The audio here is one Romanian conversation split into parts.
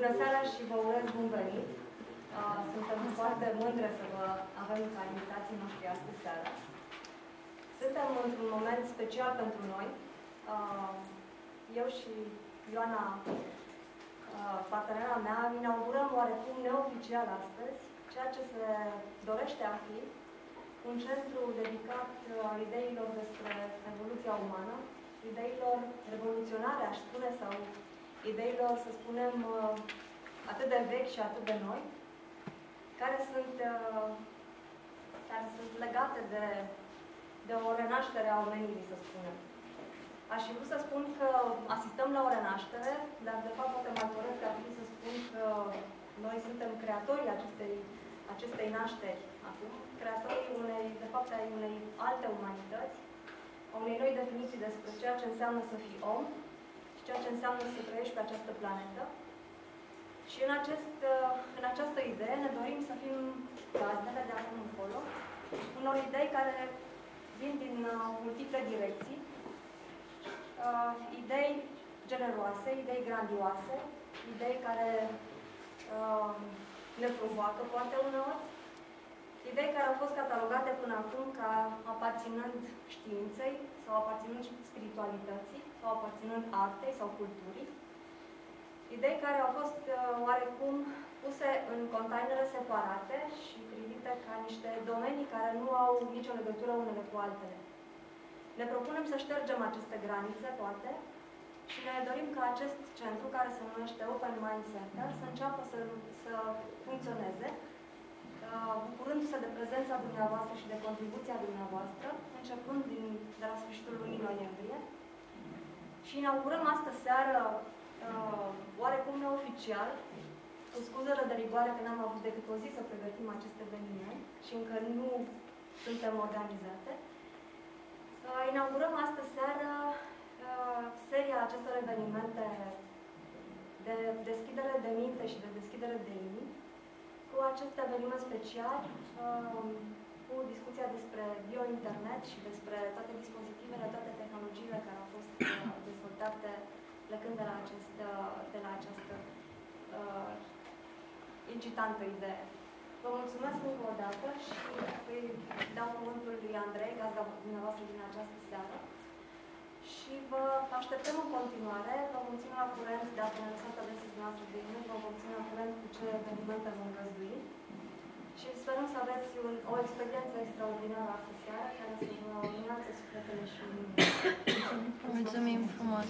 Bună seara și vă urez bun venit. Suntem foarte mândre să vă avem ca invitații noștri astăzi seara. Suntem într-un moment special pentru noi. Eu și Ioana, partenera mea, inaugurăm oarecum neoficial astăzi ceea ce se dorește a fi un centru dedicat ideilor despre evoluția umană, ideilor revoluționare, aș spune, sau ideilor, să spunem, atât de vechi și atât de noi, care sunt legate de o renaștere a omenirii, să spunem. Aș fi vrut să spun că asistăm la o renaștere, dar de fapt poate mai corect ar fi să spun că noi suntem creatorii acestei nașteri acum, creatorii unei alte umanități, a unei noi definiții despre ceea ce înseamnă să fii om și ceea ce înseamnă să trăiești pe această planetă. Și în această idee ne dorim să fim gazdele de acum încolo, unor idei care vin din multiple direcții, idei generoase, idei grandioase, idei care ne provoacă poate uneori, idei care au fost catalogate până acum ca aparținând științei, sau aparținând spiritualității, sau aparținând artei sau culturii, idei care au fost oarecum puse în containere separate și privite ca niște domenii care nu au nicio legătură unele cu altele. Ne propunem să ștergem aceste granițe, poate, și ne dorim ca acest centru, care se numește Open Mind Center, să înceapă să funcționeze, bucurându-se de prezența dumneavoastră și de contribuția dumneavoastră, începând de la sfârșitul lunii noiembrie. Și inaugurăm astă seară, oarecum neoficial, cu scuzele de rigoare că n-am avut decât o zi să pregătim acest eveniment și încă nu suntem organizate. Inaugurăm astă seară seria acestor evenimente de deschidere de minte și de deschidere de inimi, cu acest eveniment special, cu discuția despre biointernet și despre toate dispozitivele, toate tehnologiile care au fost dezvoltate plecând de la această incitantă idee. Vă mulțumesc încă o dată și îi dau cuvântul lui Andrei, gazda dumneavoastră din această seară. Și vă așteptăm în continuare, vă vom ține la curent, dacă ne lăsați adresele dumneavoastră de e-mail, vă vom ține la curent cu ce evenimente vom găzdui. Și sperăm să aveți o experiență extraordinară astăzi seară, care să vă luminați sufletele și inimile. Mulțumim frumos!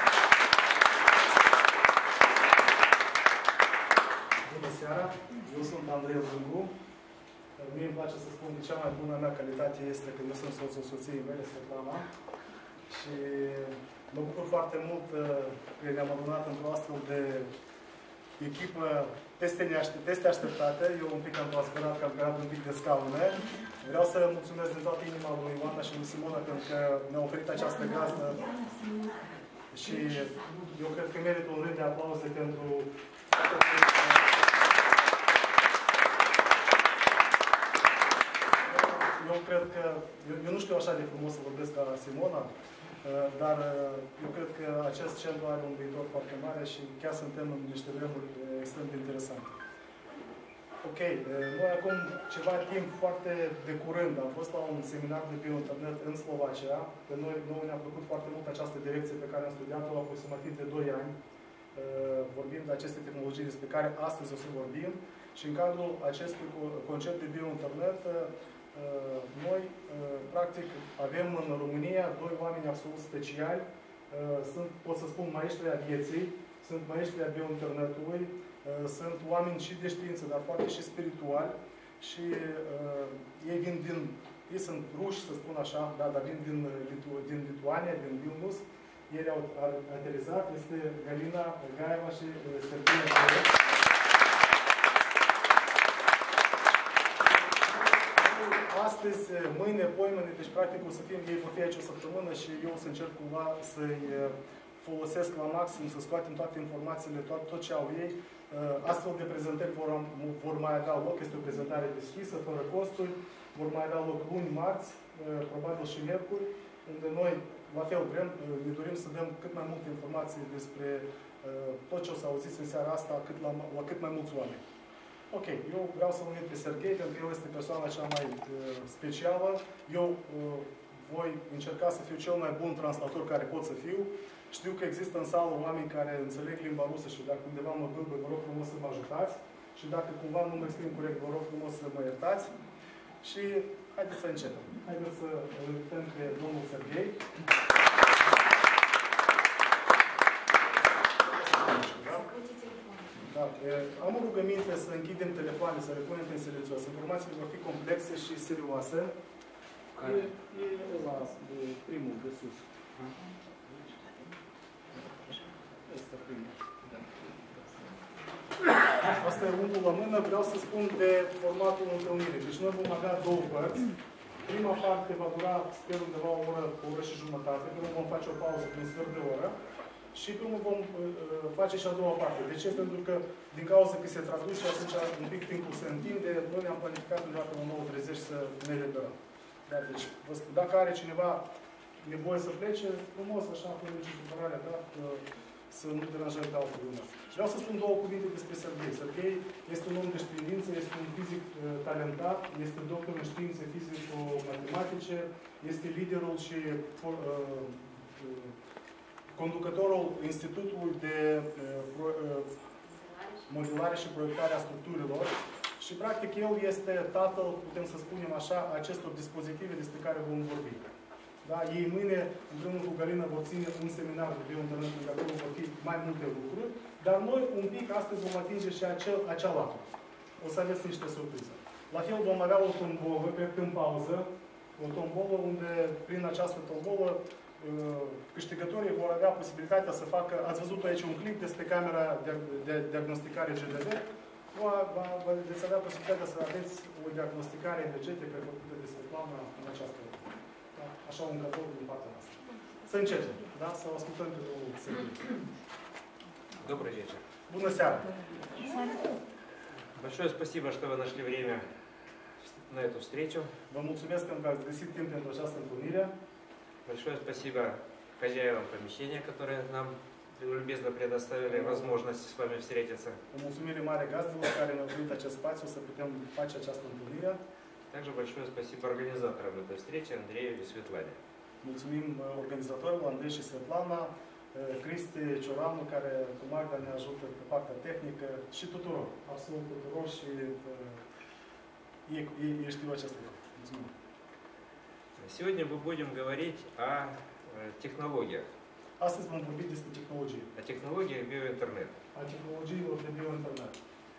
Bună seara! Eu sunt Andrei Zungu. Mie îmi place să spun că cea mai bună mea calitate este că eu sunt soțul soției mele, Svetlana. Și mă bucur foarte mult că ne-am adunat într-o astfel de echipă peste așteptate. Eu un pic am transpirat, că am creat un pic de scaune. Vreau să mulțumesc din toată inima lui Ioana și lui Simona pentru că mi-au oferit această gazdă. Și eu cred că merită un rând de aplauze pentru... Eu cred că... Eu nu știu așa de frumos să vorbesc ca Simona, dar eu cred că acest centru are un viitor foarte mare și chiar suntem în niște vremuri extrem de interesante. Ok, noi acum ceva timp foarte de curând am fost la un seminar de biointernet în Slovacia, că noi ne-a plăcut foarte mult această direcție pe care am studiat-o aproximativ de 2 ani. Vorbim de aceste tehnologii despre care astăzi o să vorbim și în cadrul acestui concept de biointernet noi, practic, avem în România 2 oameni absolut speciali. Sunt, pot să spun, maestri a vieții, sunt maestri a biointernetului, sunt oameni și de știință, dar foarte și spirituali. Și ei sunt ruși, să spun așa, dar vin din Lituania, din Vilnius. Ei au aterizat, este Galina Gaeva și Serghei Gaeva. Astăzi, mâine, poimâine, deci practic o să fim, ei vor fi aici o săptămână și eu o să încerc cumva să-i folosesc la maxim, să scoatem toate informațiile, tot ce au ei. Astfel de prezentări vor mai avea loc, este o prezentare deschisă, fără costuri, vor mai avea loc luni, marți, probabil și miercuri, unde noi la fel vrem, ne dorim să dăm cât mai multe informații despre tot ce o să auziți în seara asta la cât mai mulți oameni. Ok, eu vreau să-l numit pe Serghei, pentru că el este persoana cea mai specială. Eu voi încerca să fiu cel mai bun translator care pot să fiu. Știu că există în sală oameni care înțeleg limba rusă și dacă undeva mă bâlbă, vă rog frumos să mă ajutați. Și dacă cumva nu mă exprim corect, vă rog frumos să mă iertați. Și haideți să începem. Haideți să îl invităm pe domnul Serghei. Da. Am o rugăminte să închidem telefoane, să le punem în silențios. Informațiile vor fi complexe și serioase. E ăla de primul de sus. Asta primul. Asta e unul la mână. Vreau să spun de formatul întâlnirii. Deci noi vom avea două părți. Prima parte va dura, sper, undeva o oră și jumătate. Până vom face o pauză de un sfert de oră. Și până vom face și a doua parte. De ce? Pentru că din cauza că se traduce, atunci un pic timpul se întinde. Noi ne-am planificat undeva la 9:30 să ne liberăm. Da, deci, vă spun, dacă are cineva nevoie să plece, frumos, așa, fără nicio supărare, da? Să nu deranjăm pe altă lume. Vreau să spun două cuvinte despre Serghei. Serghei este un om de știință, este un fizic talentat, este doctor în științe fizico-matematice, este liderul și conducătorul Institutului de modelare și proiectare a structurilor și, practic, el este tatăl, putem să spunem așa, acestor dispozitive despre care vom vorbi. Da? Ei mâine, împreună cu Galina, vor ține un seminar de biointernet, în care acolo vor fi mai multe lucruri, dar noi, un pic, astăzi vom atinge și acea latură. O să aveți niște surprize. La fel vom avea o tombolă, cred că în pauză, o tombolă unde, prin această tombolă, câștigătorii vor avea posibilitatea să facă, ați văzut aici un clip despre camera de diagnosticare GDV, veți avea posibilitatea să aveți o diagnosticare energetică făcută de Svetlana în această oră. Da? Așa un cadou din partea noastră. Să începem, da? Să o ascultăm pe domnul Serghei. Добрый вечер. Bună seara! Большое спасибо, что вы нашли время на эту встречу. Vă mulțumesc pentru că ați găsit timp pentru această întâlnire. Большое спасибо хозяевам помещения, которые нам любезно предоставили возможность с вами встретиться. O mulțumire mare gazdelor care ne-au oferit acest spațiu să putem face această întâlnire. Также большое спасибо организаторам этой встречи, Андрею и Светлане. Mulțumim organizatorilor, Andrei și Svetlana, Cristi Cioranu, care cu Magda ne ajută pe partea tehnică și tuturor, absolut tuturor și ei știu acest lucru. Mulțumim. Сегодня мы будем говорить о технологиях. Astăzi vom vorbi despre tehnologie. О технологиях биоинтернет. A tehnologiilor de biointernet.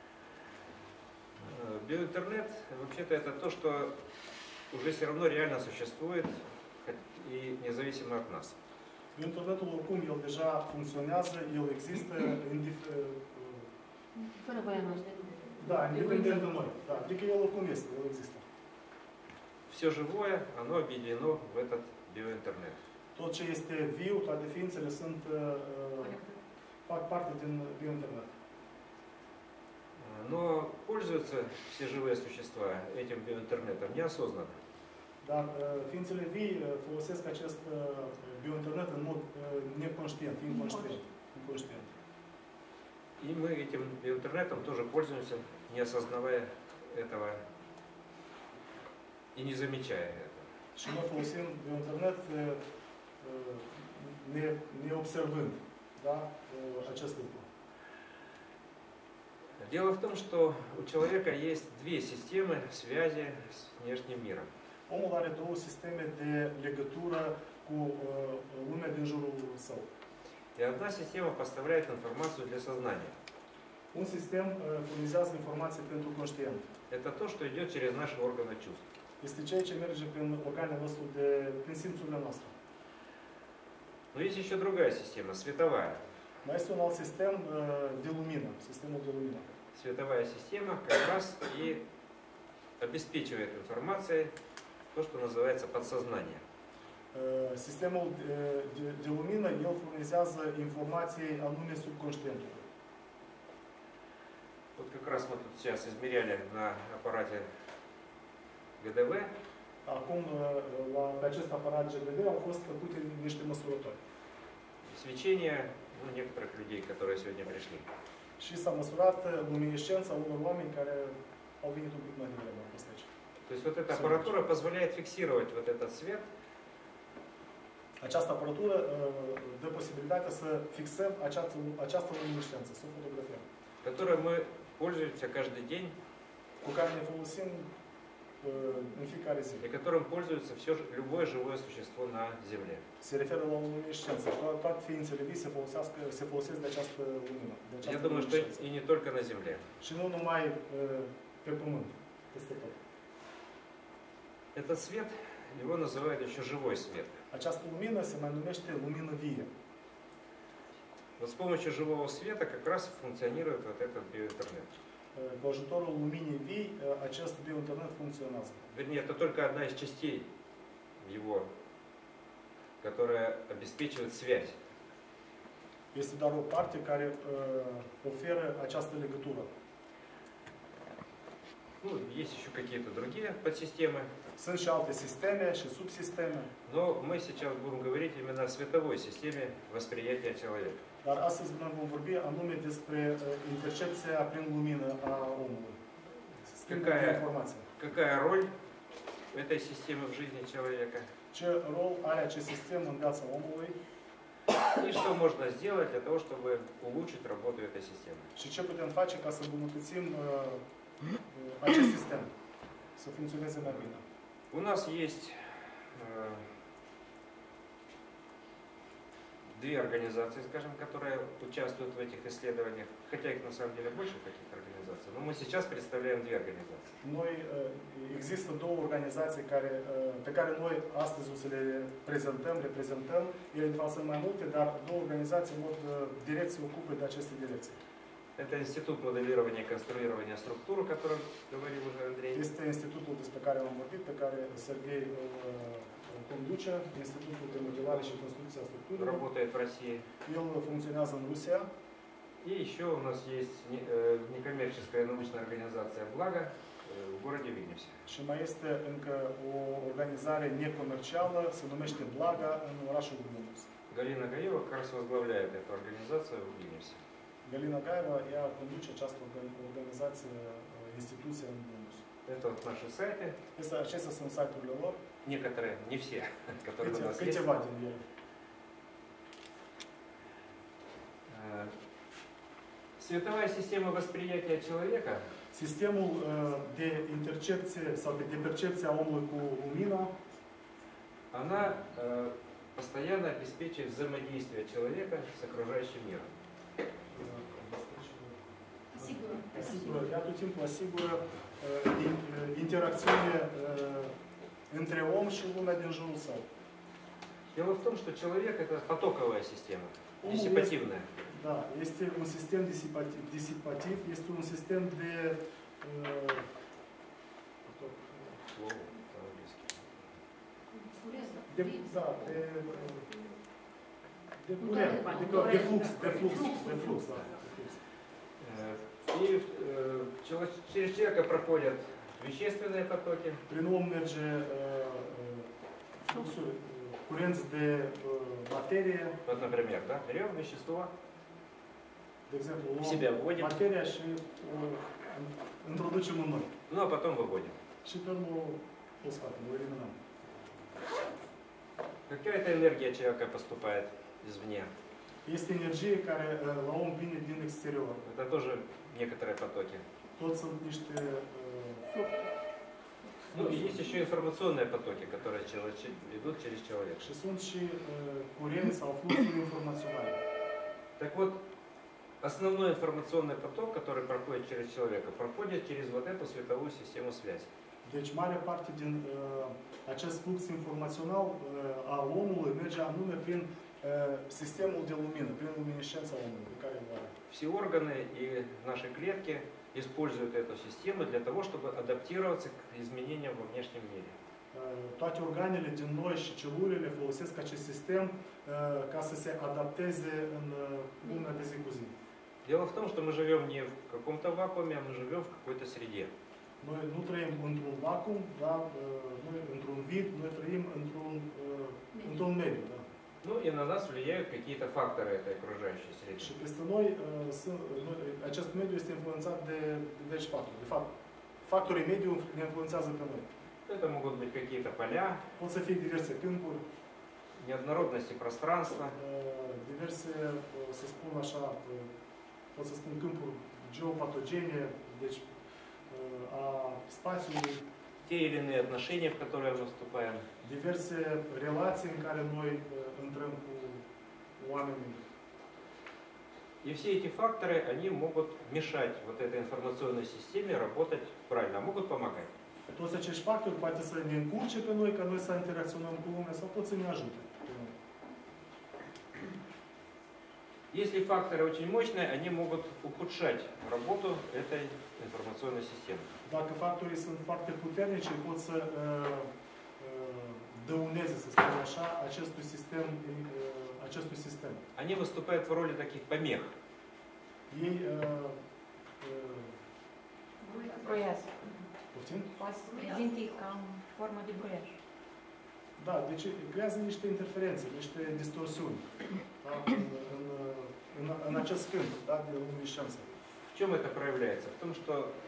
Биоинтернет, вообще-то, это то, что уже все равно реально существует и независимо от нас. Internetul, oricum, el deja funcționează, el există Fără voia noastră. Da, independent de noi. Da, adică el oricum este, el există. Все живое, оно объединено в этот биоинтернет. Tot ce este viu, toate ființele fac parte din biointernet. Но пользуются все живые существа этим биоинтернетом неосознанно. Dar ființele vii folosesc acest biointernet în mod neconștient, inconștient. И мы этим биоинтернетом тоже пользуемся, не осознавая этого и не замечая этого. Și noi folosim biointernet neobservând, da, acest lucru. Дело в том, что у человека есть две системы связи с внешним миром. Omul are două sisteme de legătură cu lumea din jurul său. И одна система поставляет информацию для сознания. Un sistem furnizează informații pentru conștient. Это то, что идет через наши органы чувств. Este ceea ce merge prin organele noastre, prin simțurile noastre. Но есть еще другая система, световая. Mai este un alt sistem de lumină, sistemul de lumină. Световая система как раз и обеспечивает информацией то, что называется подсознание. Sistemul de lumină, el furnizează informații anume subconștientului. Вот как раз мы тут сейчас измеряли на аппарате ГДВ Acum, pe acest aparat GBD au fost făcute niște măsurători. Свечение некоторых людей, которые сегодня пришли. Și s-a măsurat luminescența unor oameni care au venit un pic mai devreme, au fost aici. То есть вот эта аппаратура позволяет фиксировать вот этот свет. Această aparatură dă posibilitatea să fixăm această luminescență, să o fotografiem, Которой мы пользуемся каждый день cu care ne folosim în fiecare zi. и которым пользуется любое живое существо на Земле. Se referă la o luminescență. Toate ființele vii se folosesc de această lumină. De această Я думаю, что luminescență. и не только на Земле. Și nu numai pe pământ, peste tot. Этот свет, его называют еще живой свет. Această lumină se mai numește lumină vie. Вот с помощью живого света как раз функционирует вот этот биоинтернет. Cu ajutorul luminii vii, acest biointernet funcționează. Вернее, это только одна из частей его, которая обеспечивает связь. Este doar o parte care oferă această legătură. Ну, есть еще какие-то другие подсистемы, Sunt și alte sisteme și subsisteme, но мы сейчас будем говорить именно о световой системе восприятия человека. dar astăzi noi vom vorbi anume despre intercepția prin lumină a omului. Schimbul de informație. Какая роль этой системы в жизни человека? Ce rol are acest sistem în viața omului И что можно сделать для того, чтобы улучшить работу этой системы? și ce putem face ca să îmbunătățim acest sistem, să funcționeze mai bine. У нас есть две организации, скажем, которые участвуют в этих исследованиях, хотя их на самом деле больше таких организаций, но мы сейчас представляем две организации. Noi, există două organizații pe care noi astăzi o să le reprezentăm. Ele de fapt sunt mai multe, dar două organizații în mod direct se ocupă de aceste direcții. Это Институт моделирования и конструирования структур, о котором говорил уже Андрей. Este institutul despre care am vorbit, pe care Serghei îl conduce, Institutul de Modelare și Construcție a Structurilor. Работает в России. El funcționează în Rusia. И еще у нас есть некоммерческая научная организация «Благо» в городе Вильнюсе. Și mai este încă o organizare necomercială, se numește Blaga, în orașul Vilnius. Галина Гаева как раз возглавляет эту организацию в Вильнюсе. Galina Gaeva, ea conduce această organizație, instituție în Vilnius. Это вот наши сайты, Acestea sunt site-urile lor, некоторые, не все, которые у нас есть. câteva din ele. Световая система восприятия человека Sistemul de intercepție sau de percepție a omului cu lumina, она постоянно обеспечивает взаимодействие человека с окружающим миром. ea tot timpul asigură interacțiune între om și lumea din jurul său. Дело в том, что человек это потоковая система, диссипативная. Da, este un sistem disipativ, este un sistem de Слово по-английски. de flux, da. И через человека проходят вещественные потоки, Prin om merge fluxuri, curenți de materie, вот, например, да, берем вещество, de exemplu, в себя вводим, materia și introducem în noi. ну а потом выводим. Și pe urmă o scoatem, o eliminăm. Какая-то энергия человека поступает извне. Este energie care la om vine din exterior. Это тоже некоторые потоки. Toți sunt niște Ну и есть еще информационные потоки, которые идут через человека. și sunt și curenți sau fluxuri informaționale. Так вот, основной информационный поток, который проходит через человека, проходит через вот эту световую систему связи. Deci, mare parte din acest flux informațional al omului merge anume prin sistemul de lumină, prin luminescența omului pe care îl are. Все органы и наши клетки используют эту систему для того, чтобы адаптироваться к изменениям во внешнем мире. Toate organele din noi și celulele folosesc acest sistem ca să se adapteze în lumea de zi cu zi. Дело в том, что мы живем не в каком-то вакууме, а мы живем в какой-то среде. Noi nu trăim într-un vacuum, dar noi într-un vid, noi trăim într-un mediu. Da. Ну и на нас влияют какие-то факторы этой окружающей среды. Și peste noi, acest mediu este influențat de diversi factori. De fapt, factorii mediu ne influențează pe noi. Это могут быть какие-то поля, Pot să fie diverse câmpuri, неоднородности пространства, diverse, să spun așa, pot să spun câmpuri geopatogene, deci a spațiului, те или иные отношения, в которые мы вступаем. diverse relații în care noi intrăm cu oamenii. И все эти факторы, они могут mешать вот этой информационной системе работать правильно, а могут помогать. Toți acești factori poate să ne încurce pe noi, ca noi să interacționăm cu lumea, sau pot să ne ajute. Если факторы очень mощные, они могут ухудшать работу этой информационной системы. Dacă factorii sunt foarte puternici, pot să dăuneze, să spun așa, acestui sistem. Они выступают в роли таких помех. Ei Broiaz. poftim? Poate să prezinte ca în formă de broiaj. Da, deci creează niște interferențe, niște distorsiuni, da, în acest câmp, da, de luminescență. В чем это проявляется? В том, что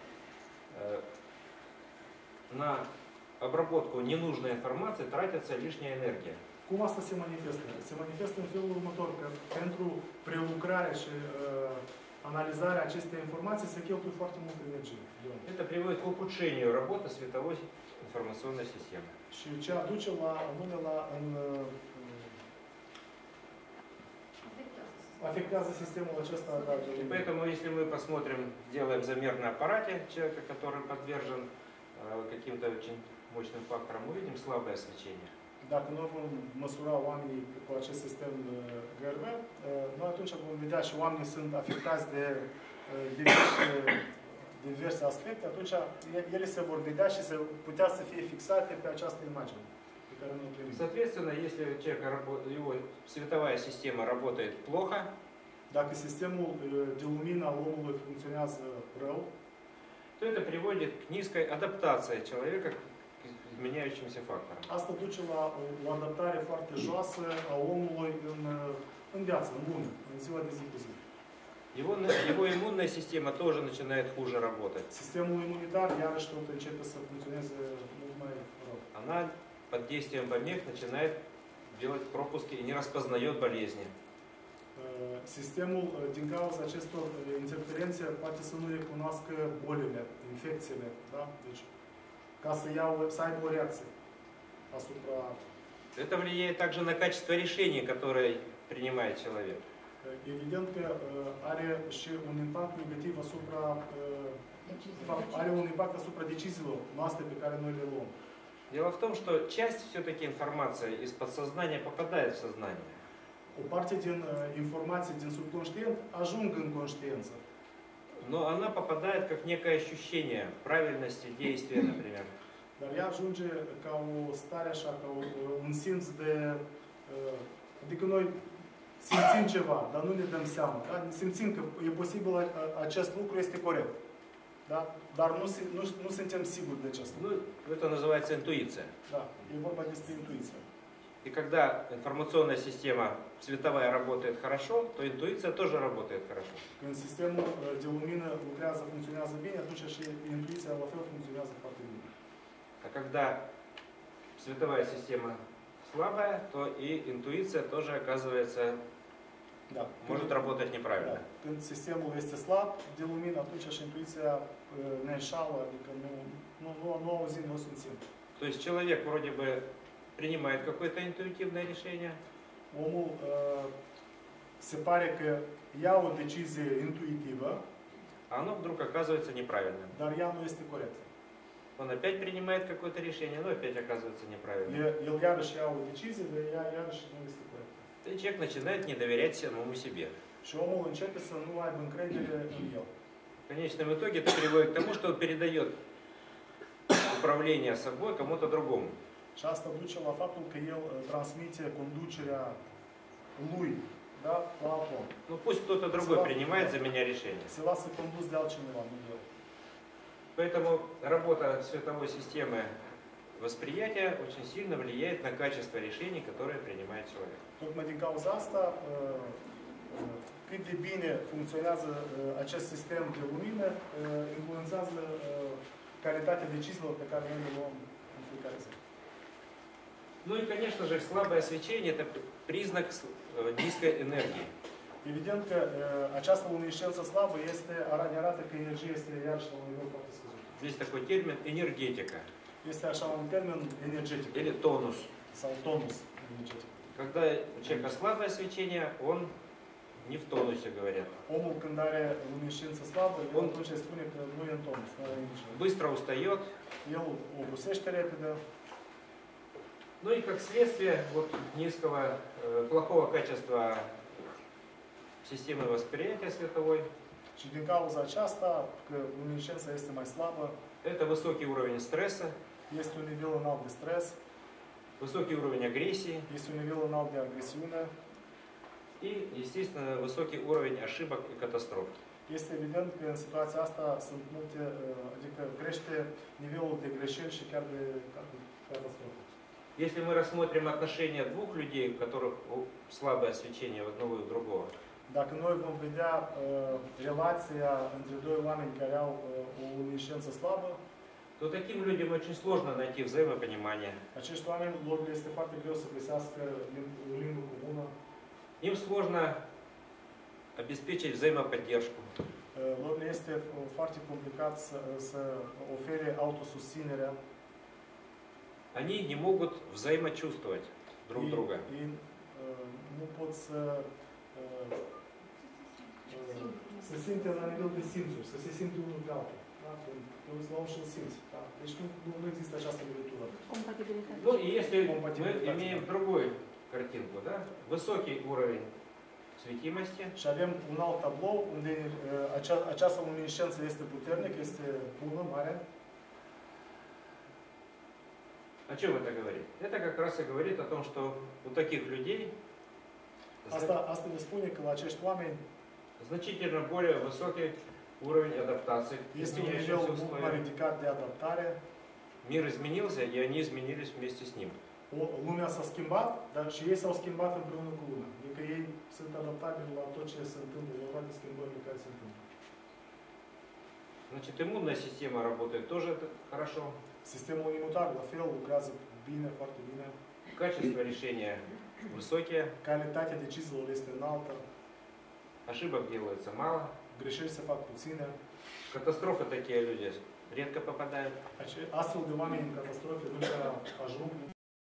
на обработку ненужной информации тратится лишняя энергия. Cum asta se manifestă? Se manifestă în felul următor, că pentru prelucrarea și analizarea acestei informații se cheltuie foarte multă energie. Это приводит к ухудшению работы световой информационной системы. Și ce aduce afectează sistemul acesta. И поэтому, если мы посмотрим, сделаем замер на аппарате человека, который подвержен каким-то очень мощным факторам, мы увидим слабое свечение. Dacă noi vom măsura oamenii cu acest sistem GRV, noi atunci vom vedea și oamenii sunt afectați de diverse aspecte, atunci ele se vor vedea și se putea să fie fixate pe această imagine pe care noi o primim. Соответственно, если у человека его световая система работает плохо, dacă sistemul de lumină al omului funcționează rău, то это приводит к низкой адаптации человека к изменяющимся факторам. asta duce la o adaptare foarte joasă a omului în viață, în lume, în ziua de zi cu zi. Его иммунная система тоже начинает хуже работать. Sistemul imunitar iarăși tot începe să funcționeze mult mai rău. Она под действием помех начинает делать пропуски и не распознает болезни. Sistemul, din cauza acestor interferențe, poate să nu recunoască bolile, infecțiile, da? Deci, ca să aibă o reacție asupra... Это влияет также на качество решений, которые принимает человек. Evident că are și un impact negativ asupra... are un impact asupra deciziilor noastre pe care noi le luăm. Дело в том, что часть все-таки информации из подсознания попадает в сознание. O parte din informații din subconștient ajung în conștiință. Но она попадает как некое ощущение правильности действия, например. Dar ea ajunge ca o stare așa, ca un simț de... Adică noi simțim ceva, dar nu ne dăm seama. Da? Simțim că e posibil acest lucru este corect. Da? Dar nu suntem siguri de acest lucru. Ну, это называется интуиция. Da, e vorba despre intuiție. И когда информационная система световая работает хорошо, то интуиция тоже работает хорошо. Când sistemul de lumină lucrează, funcționează bine, atunci și intuiția la fel funcționează foarte bine. А когда световая система слабая, то и интуиция тоже оказывается Da. может работать неправильно. Da. Când sistemul este slab de lumină, atunci și intuiția ne înșală, adică nu auzim, nu simțim. То есть человек вроде бы принимает какое-то интуитивное решение, Omul se pare că ia o decizie intuitivă, а оно вдруг оказывается неправильным. dar ea nu este corectă. Он опять принимает какое-то решение, но опять оказывается неправильным. El iarăși ia o decizie, dar ea iarăși nu este corectă. И человек начинает не доверять самому себе. Și omul începe să nu aibă încredere în el. В конечном итоге это приводит к тому, что он передает управление собой кому-то другому. Și asta duce la faptul că el transmite conducerea lui, da, la alt om. Ну пусть кто-то другой принимает за меня решение. Se lasă condus de altcineva, nu el. Поэтому работа световой системы восприятия очень сильно влияет на качество решений, которые принимает человек. Tocmai din cauza asta, cât de bine funcționează acest sistem de lumină, influențează calitatea deciziilor pe care noi le luăm în fiecare zi. Ну и, конечно же, слабое освещение – это признак низкой энергии. Evident că această luminescență slabă ne arată că energia este iarăși la un nivel foarte scăzut. Есть такой термин энергетика Este așa un termen energetic или тонус. sau tonus energetic. Когда у человека слабое свечение, он не в тонусе, говорят. Omul când are luminescență slabă, el atunci spune că nu e în tonus, nu are nici. Быстро устает. El obosește repede. Ну и как следствие вот низкого, плохого качества системы восприятия световой, Și din cauza aceasta, că luminescența este mai slabă, это высокий уровень стресса, este un nivel înalt de stres, высокий уровень агрессии este un nivel înalt de agresiune, и, естественно, высокий уровень ошибок и катастроф. este evident că în situația asta sunt multe, adică crește nivelul de greșeli și chiar de catastrofă. Если мы рассмотрим отношения двух людей, у которых слабое свечение у одного и у другого, Dacă noi vom vedea relația între doi oameni care au o luminescență slabă, то таким людям очень сложно найти взаимопонимание. acești oameni lor le este foarte greu să găsească o limbă comună. Им сложно обеспечить взаимоподдержку. Lor le este foarte complicat să ofere autosusținerea. Они не могут взаимочувствовать друг друга. Ei nu pot să simte la nivel de simțuri, să se simte unul pe altul. Da? Eu îți luau și îl simți. Da? Deci nu există această legătură. Compatibilitate. Ну и если мы имеем другую картинку, да? Высокий уровень светимости, Și avem un alt tablou unde această luminescență este puternică, este bună, mare. о чем это говорит? Это как раз и говорит о том, что у таких людей Asta ne spune că la acești oameni значительно более высокий уровень адаптации к este un изменяющимся nivel mult mai условиям. ridicat de adaptare. Мир изменился, и они изменились вместе с ним. Lumea s-a schimbat, dar și ei s-au schimbat împreună cu lumea. Adică ei sunt adaptabili la tot ce se întâmplă, la toate schimbările care se întâmplă. Значит, иммунная система работает тоже хорошо. Sistemul imunitar, la fel, lucrează bine, foarte bine. Качество решения высокие, Calitatea deciziilor este înaltă, ошибок делается мало. greșeli se fac puține. В катастрофы такие люди редко попадают. Astfel de oameni în catastrofe nu prea ajung.